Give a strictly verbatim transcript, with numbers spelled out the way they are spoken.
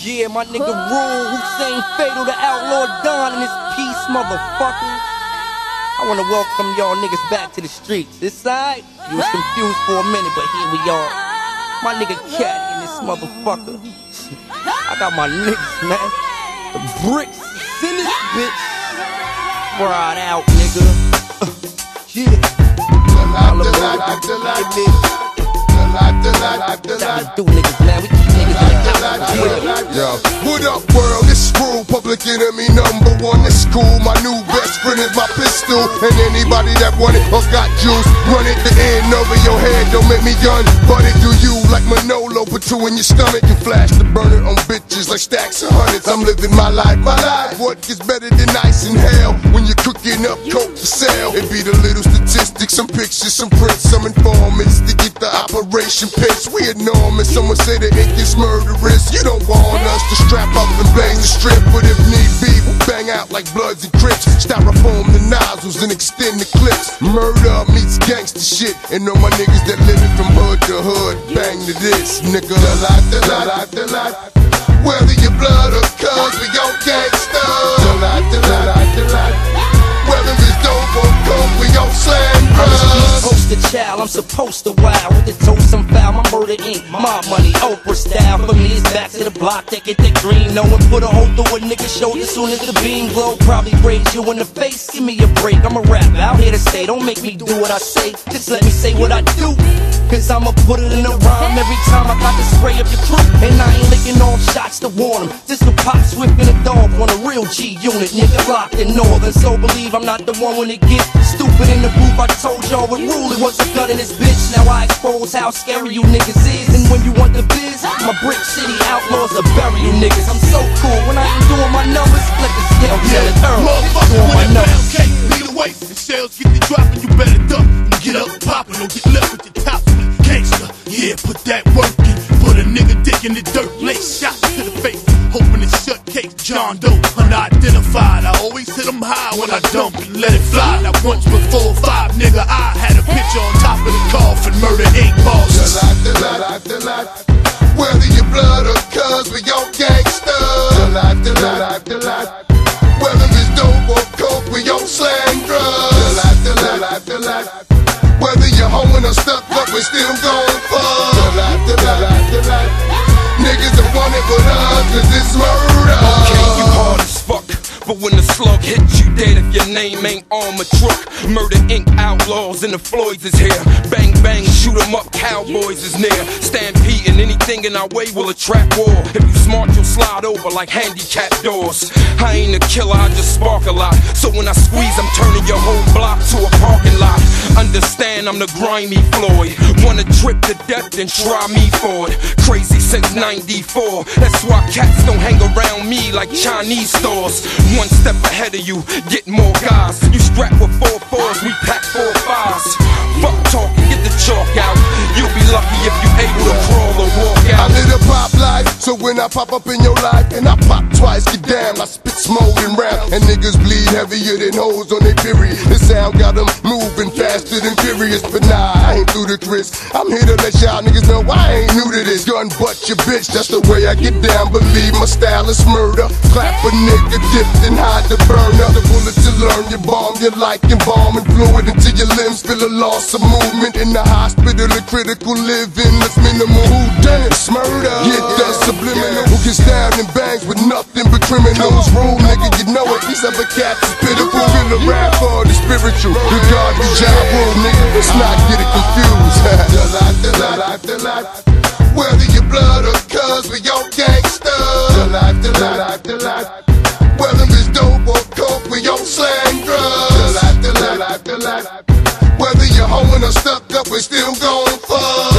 Yeah, my nigga Rule, Hussein Fatal, the outlaw Don and his peace, motherfuckers. I wanna welcome y'all niggas back to the streets. This side, you was confused for a minute, but here we are. My nigga Caddy in this motherfucker. I got my niggas, man. The bricks is in this bitch. Fried out, nigga. Uh, yeah. Do niggas, man. We keep niggas in the house. Yo, what up, world? This Screw, public enemy number one. It's cool. My new best friend is my pistol, and anybody that want it or got juice, run it the end over your head. Don't make me gun, but it do you like Manolo. Put two in your stomach. You flash the burner on bitches like stacks of hundreds. I'm living my life, my life. What gets better than ice in hell? When you're cooking up coke for sale, it be the little statistics, some pictures, some prints, some informants to get the operation pitch. We enormous. Someone say the ink is murderous. You don't want us to strap up and bang the strip, but if need be, we'll bang out like Bloods and Crips. Styrofoam the nozzles and extend the clips. Murder meets gangster shit, and all my niggas that living from hood to hood, bang to this, nigga. The lot, the lot, the lot. Whether you blood or cuz, we gon' gangsta. The lot, the lot, the lot. Whether it's dope or coke, we gon' slam drugs. I'm a poster child, I'm supposed to wow. With the toast, I'm foul, my murder ink, my money, Oprah style. For me, it's back to the block, they get that green. No one put a hole through a nigga's shoulder soon as the beam glow. Probably raise you in the face, give me a break. I'm a rap out here to stay, don't make me do what I say. Just let me say what I do, cause I'ma put it in a rhyme every time I got to spray up your crew. And I ain't licking off shots to warn them. This will pop Swift and a dog on a real G unit, nigga locked in Northern. So believe I'm not the one when it gets stupid in the booth. I told y'all with Rule it was a gun in this bitch. Now I expose how scary you niggas is. And when you want the biz, my Brick City outlaws will bury you niggas. I'm so cool when I ain't doing my numbers. Let the scale tell it early. Motherfucker, when that pound cake lead away, and shells get to dropping, you better duck and get up popping or get left with your top split. Gangsta, yeah, put that work in. Put a nigga dick in the dirt, lay shots to the face. Hoping it's shut case, John Doe, unidentified. I always hit them high when I dump and let it fly. Now once before five, nigga, I had a picture on top of the coffin. Murder ain't boss. The lot, the lot, the lot. Whether you blood or cuz, we gon' gangsta. The lot, the lot, the lot. Whether it's dope or coke, we gon' slang drugs. The lot, the lot, the lot. Whether you're hoeing or stuck up, we still gon' fuck. The lot, the lot, the lot. Niggas don't want it with us, cause it's murder. Okay, you hard as fuck, but when the slug hits you dead if your name ain't on my truck. Murder Incorporated outlaws and the Floyds is here. Bang bang, shoot 'em up, cowboys is near. Stampeding, anything in our way will attract war. If you smart, you'll slide over like handicapped doors. I ain't a killer, I just spark a lot. So when I squeeze, I'm turning your whole block to a parking lot. Understand I'm the grimy Floyd. Want a trip to death, then try me for it. Crazy since ninety-four. That's why cats don't hang around me like Chinese stores. One step ahead of you, get more guys. You strap with four fours, we pack four fives. Fuck talking, get the chalk out. You'll be lucky if you able to crawl or walk out. I live a pop life, so when I pop up in your life, and I pop twice, get damn, I spit smoke and rap. And niggas bleed heavier than hoes on their period. The sound got them moving faster than furious. But nah, I ain't through the Chris. I'm here to let y'all niggas know I ain't new to this. Gun butt your bitch, that's the way I get down. Believe my style is murder. Clap a nigga, dipped and hide the burner. The bullet to learn your bomb, you like embalming fluid into your limbs. Feel a loss of movement in the hospital of critical living. That's minimal. Who done it? Murder. Get the subliminal. Who gets down and bangs with nothing but criminals. Rule, nigga, you know it. These other cats is pitiful. Feel a rap for the spiritual. The God, the job rule, nigga. Let's not get it confused. The lot, the lot, the lot. Whether you blood or cuz, we gon' gangsta. The lot, the lot, the lot. Whether it's dope or coke, we gon' slang drugs. The lot, the lot, the lot. Whether you're hoeing or stuck up, we still gon' fuck.